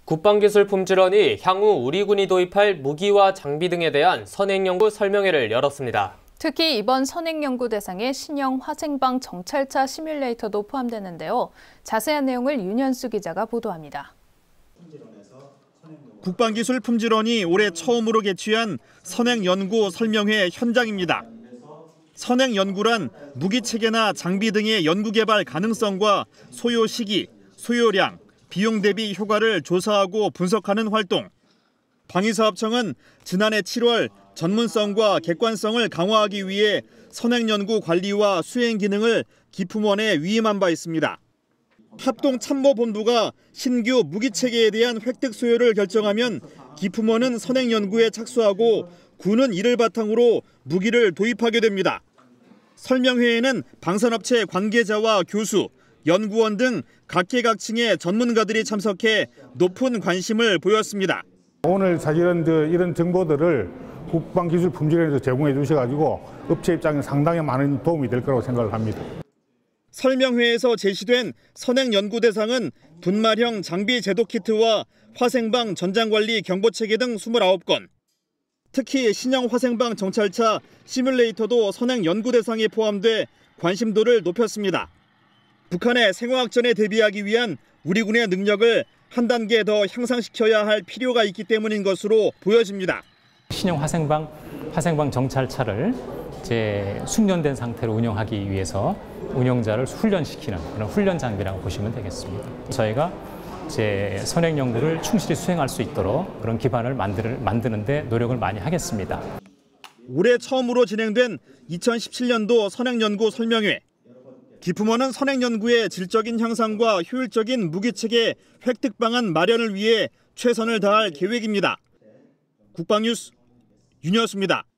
국방기술품질원이 향후 우리 군이 도입할 무기와 장비 등에 대한 선행연구 설명회를 열었습니다. 특히 이번 선행연구 대상에 신형 화생방 정찰차 시뮬레이터도 포함되는데요. 자세한 내용을 윤현수 기자가 보도합니다. 국방기술품질원이 올해 처음으로 개최한 선행연구 설명회 현장입니다. 선행연구란 무기체계나 장비 등의 연구개발 가능성과 소요 시기, 소요량, 비용 대비 효과를 조사하고 분석하는 활동. 방위사업청은 지난해 7월 전문성과 객관성을 강화하기 위해 선행연구 관리와 수행 기능을 기품원에 위임한 바 있습니다. 합동참모본부가 신규 무기체계에 대한 획득 수요를 결정하면 기품원은 선행연구에 착수하고 군은 이를 바탕으로 무기를 도입하게 됩니다. 설명회에는 방산업체 관계자와 교수, 연구원 등 각계각층의 전문가들이 참석해 높은 관심을 보였습니다. 오늘 사실은 이런 정보들을 국방기술품질원에서 제공해 주셔가지고 업체 입장에 상당히 많은 도움이 될 거라고 생각을 합니다. 설명회에서 제시된 선행 연구 대상은 분말형 장비 제도 키트와 화생방 전장관리 경보체계 등 29건. 특히 신형 화생방 정찰차 시뮬레이터도 선행 연구 대상에 포함돼 관심도를 높였습니다. 북한의 생화학전에 대비하기 위한 우리 군의 능력을 한 단계 더 향상시켜야 할 필요가 있기 때문인 것으로 보여집니다. 신형 화생방 정찰차를 숙련된 상태로 운영하기 위해서 운영자를 훈련시키는 그런 훈련 장비라고 보시면 되겠습니다. 저희가 선행 연구를 충실히 수행할 수 있도록 그런 기반을 만드는 데 노력을 많이 하겠습니다. 올해 처음으로 진행된 2017년도 선행연구 설명회. 기품원은 선행연구의 질적인 향상과 효율적인 무기체계 획득 방안 마련을 위해 최선을 다할 계획입니다. 국방뉴스 윤현수입니다.